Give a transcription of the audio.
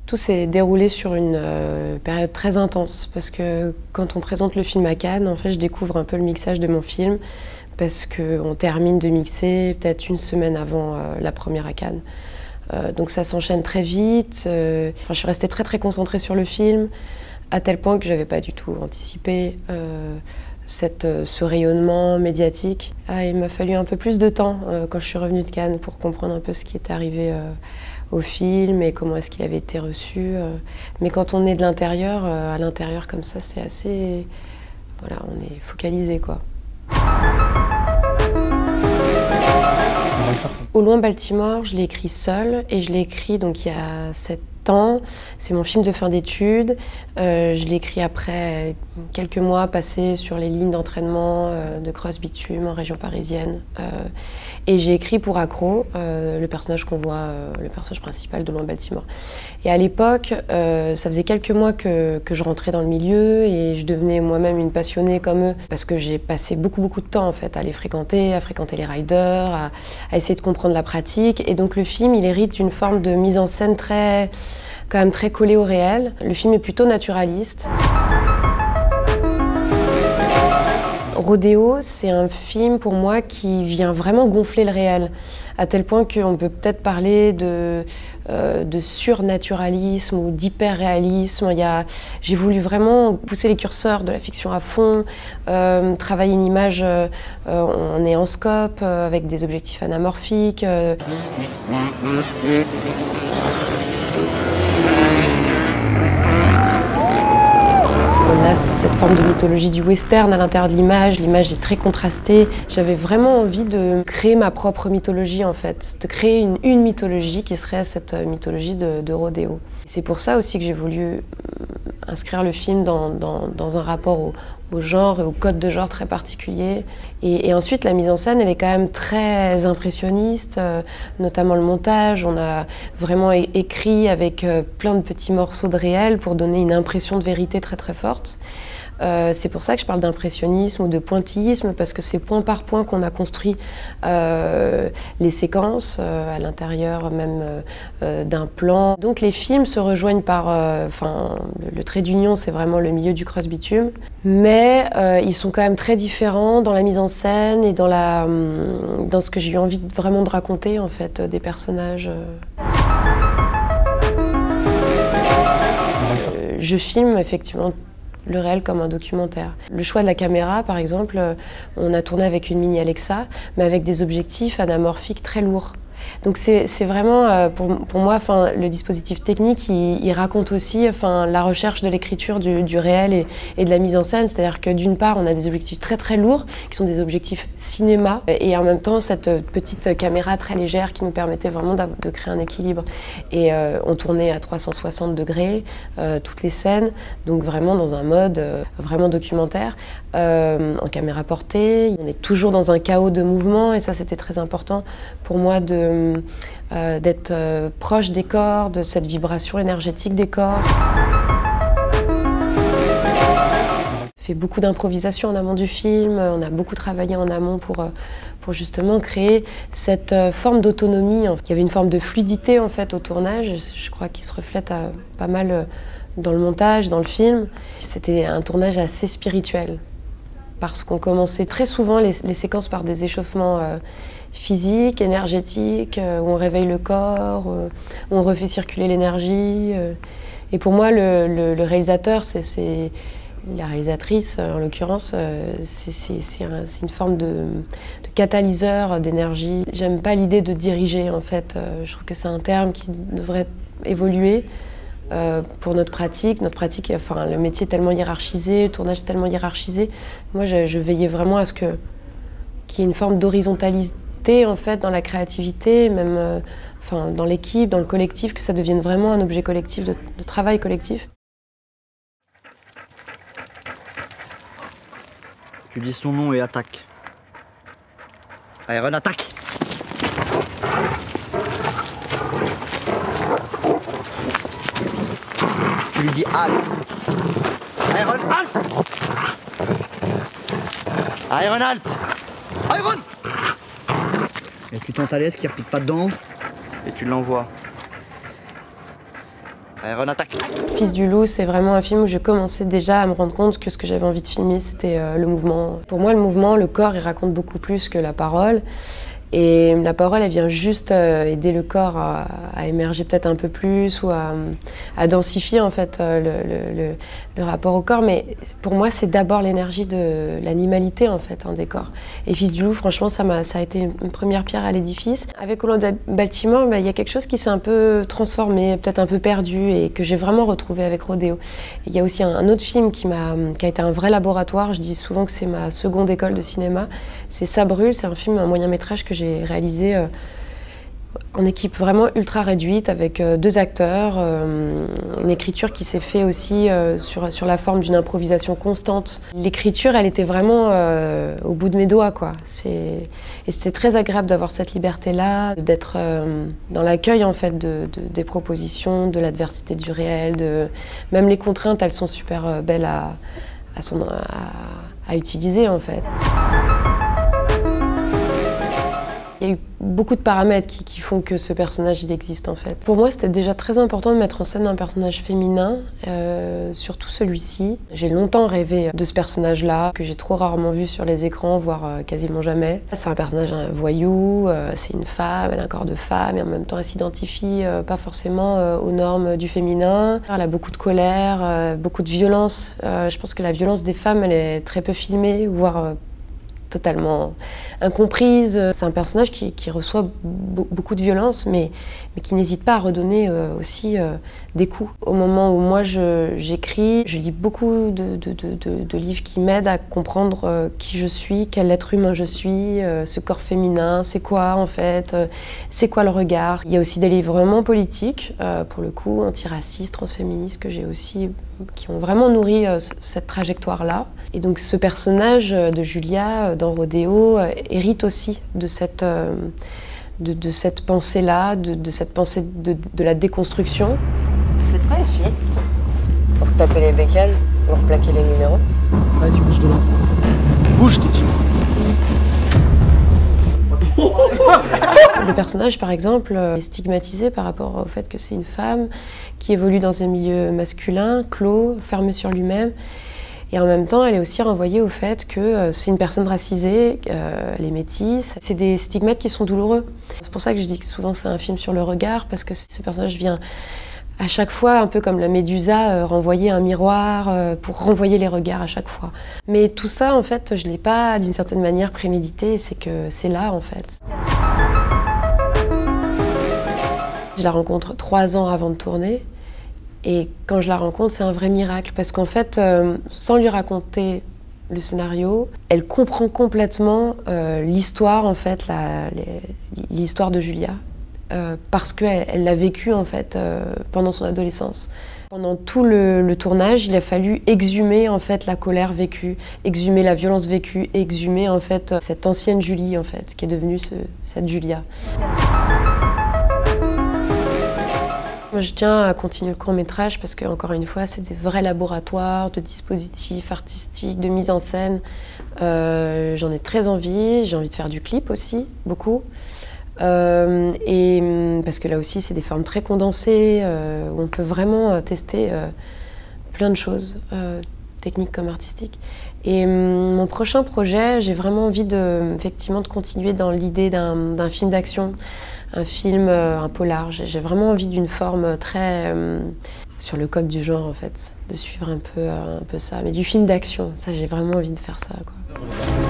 Tout s'est déroulé sur une période très intense parce que quand on présente le film à Cannes, en fait, je découvre un peu le mixage de mon film parce qu'on termine de mixer peut-être une semaine avant la première à Cannes. Donc ça s'enchaîne très vite. Je suis restée très concentrée sur le film, à tel point que je n'avais pas du tout anticipé ce rayonnement médiatique. Il m'a fallu un peu plus de temps quand je suis revenue de Cannes pour comprendre un peu ce qui était arrivé au film et comment est-ce qu'il avait été reçu. Mais quand on est de l'intérieur, à l'intérieur comme ça, c'est assez... Voilà, on est focalisé, quoi. Au loin Baltimore, je l'ai écrit seule et je l'ai écrit donc il y a 7 ans. C'est mon film de fin d'études. Je l'ai écrit après quelques mois passés sur les lignes d'entraînement de cross bitume en région parisienne. Et j'ai écrit pour Accro, le personnage qu'on voit, le personnage principal de Loin Baltimore. Et à l'époque, ça faisait quelques mois que je rentrais dans le milieu et je devenais moi-même une passionnée comme eux. Parce que j'ai passé beaucoup de temps en fait à les fréquenter, à fréquenter les riders, à essayer de comprendre la pratique. Et donc le film, il hérite d'une forme de mise en scène quand même très collée au réel. Le film est plutôt naturaliste. Rodéo, c'est un film pour moi qui vient vraiment gonfler le réel, à tel point qu'on peut peut-être parler de surnaturalisme ou d'hyperréalisme. J'ai voulu vraiment pousser les curseurs de la fiction à fond, travailler une image en néanscope, avec des objectifs anamorphiques. On a cette forme de mythologie du western à l'intérieur de l'image est très contrastée. J'avais vraiment envie de créer ma propre mythologie en fait, de créer une mythologie qui serait cette mythologie de Rodéo. C'est pour ça aussi que j'ai voulu inscrire le film dans un rapport au genre et au code de genre très particulier. Et ensuite, la mise en scène, elle est quand même très impressionniste, notamment le montage. On a vraiment écrit avec plein de petits morceaux de réel pour donner une impression de vérité très forte. C'est pour ça que je parle d'impressionnisme ou de pointillisme, parce que c'est point par point qu'on a construit les séquences à l'intérieur même d'un plan. Donc les films se rejoignent par... le trait d'union, c'est vraiment le milieu du cross-bitume, mais ils sont quand même très différents dans la mise en scène et dans ce que j'ai eu envie vraiment de raconter, en fait, des personnages. Je filme effectivement le réel comme un documentaire. Le choix de la caméra, par exemple, on a tourné avec une mini Alexa, mais avec des objectifs anamorphiques très lourds. Donc c'est vraiment, pour moi, le dispositif technique, il raconte aussi la recherche de l'écriture du réel et de la mise en scène. C'est-à-dire que d'une part, on a des objectifs très lourds, qui sont des objectifs cinéma, et en même temps, cette petite caméra très légère qui nous permettait vraiment de créer un équilibre. Et on tournait à 360 degrés, toutes les scènes, donc vraiment dans un mode vraiment documentaire, en caméra portée. On est toujours dans un chaos de mouvement, et ça, c'était très important pour moi d'être proche des corps, de cette vibration énergétique des corps. On fait beaucoup d'improvisation en amont du film, on a beaucoup travaillé en amont pour justement créer cette forme d'autonomie. Il y avait une forme de fluidité en fait au tournage, je crois qu'il se reflète pas mal dans le montage, dans le film. C'était un tournage assez spirituel, parce qu'on commençait très souvent les séquences par des échauffements physiques, énergétiques, où on réveille le corps, où on refait circuler l'énergie. Et pour moi, le réalisateur, c'est la réalisatrice, en l'occurrence, c'est une forme de catalyseur d'énergie. J'aime pas l'idée de diriger, en fait. Je trouve que c'est un terme qui devrait évoluer pour notre pratique. Le métier est tellement hiérarchisé, le tournage est tellement hiérarchisé. Moi, je veillais vraiment à ce qu'il y ait une forme d'horizontalité en fait, dans la créativité, même dans l'équipe, dans le collectif, que ça devienne vraiment un objet collectif, de travail collectif. Tu dis son nom et attaque. Iron, attaque! Tu lui dis halt! Iron, halt! Iron, halt! Iron! Et tu tentes à l'aise qu'il ne repique pas dedans et tu l'envoies. Aaron, attaque. Fils du loup, c'est vraiment un film où je commençais déjà à me rendre compte que ce que j'avais envie de filmer, c'était le mouvement. Pour moi, le mouvement, le corps, il raconte beaucoup plus que la parole. Et la parole, elle vient juste aider le corps à émerger peut-être un peu plus ou à densifier en fait le rapport au corps. Mais pour moi, c'est d'abord l'énergie de l'animalité en fait des corps. Et Fils du loup, franchement, ça a été une première pierre à l'édifice. Avec Hollande Baltimore, il y a quelque chose qui s'est un peu transformé, peut-être un peu perdu et que j'ai vraiment retrouvé avec Rodéo. Il y a aussi un autre film qui a été un vrai laboratoire. Je dis souvent que c'est ma seconde école de cinéma. C'est Ça brûle, c'est un film, un moyen-métrage que j'ai réalisé en équipe vraiment ultra réduite avec 2 acteurs, une écriture qui s'est faite aussi sur la forme d'une improvisation constante. L'écriture, elle était vraiment au bout de mes doigts, quoi. Et c'était très agréable d'avoir cette liberté-là, d'être dans l'accueil en fait des propositions, de l'adversité du réel, même les contraintes, elles sont super belles à utiliser en fait. Il y a eu beaucoup de paramètres qui font que ce personnage il existe en fait. Pour moi, c'était déjà très important de mettre en scène un personnage féminin, surtout celui-ci. J'ai longtemps rêvé de ce personnage-là, que j'ai trop rarement vu sur les écrans, voire quasiment jamais. C'est un personnage voyou, c'est une femme, elle a un corps de femme, et en même temps elle s'identifie pas forcément aux normes du féminin. Elle a beaucoup de colère, beaucoup de violence. Je pense que la violence des femmes, elle est très peu filmée, voire totalement incomprise. C'est un personnage qui reçoit beaucoup de violence, mais qui n'hésite pas à redonner aussi des coups. Au moment où moi j'écris, je lis beaucoup de livres qui m'aident à comprendre qui je suis, quel être humain je suis, ce corps féminin, c'est quoi en fait, c'est quoi le regard. Il y a aussi des livres vraiment politiques, pour le coup, antiracistes, transféministes, que j'ai aussi, qui ont vraiment nourri cette trajectoire-là. Et donc ce personnage de Julia dans Rodéo hérite aussi de cette pensée-là, de cette pensée de la déconstruction. Vous faites quoi ici? Pour taper les bécanes, pour plaquer les numéros? Vas-y, bouge de là. Bouge, t'es dit. Le personnage, par exemple, est stigmatisé par rapport au fait que c'est une femme qui évolue dans un milieu masculin, clos, fermé sur lui-même. Et en même temps, elle est aussi renvoyée au fait que c'est une personne racisée, elle est métisse. C'est des stigmates qui sont douloureux. C'est pour ça que je dis que souvent c'est un film sur le regard, parce que ce personnage vient à chaque fois, un peu comme la Médusa, renvoyer un miroir pour renvoyer les regards à chaque fois. Mais tout ça, en fait, je ne l'ai pas d'une certaine manière prémédité, c'est que c'est là, en fait. Je la rencontre 3 ans avant de tourner. Et quand je la rencontre, c'est un vrai miracle, parce qu'en fait, sans lui raconter le scénario, elle comprend complètement l'histoire, en fait, l'histoire de Julia, parce qu'elle l'a vécue, en fait, pendant son adolescence. Pendant tout le tournage, il a fallu exhumer, en fait, la colère vécue, exhumer la violence vécue, exhumer, en fait, cette ancienne Julie, en fait, qui est devenue cette Julia. Je tiens à continuer le court-métrage parce que, encore une fois, c'est des vrais laboratoires de dispositifs artistiques, de mise en scène. J'en ai très envie. J'ai envie de faire du clip aussi, beaucoup. Et parce que là aussi, c'est des formes très condensées où on peut vraiment tester plein de choses, techniques comme artistiques. Et mon prochain projet, j'ai vraiment envie effectivement de continuer dans l'idée d'un film d'action. Un film, un polar. J'ai vraiment envie d'une forme très sur le code du genre en fait, de suivre un peu ça, mais du film d'action. Ça, j'ai vraiment envie de faire ça, quoi.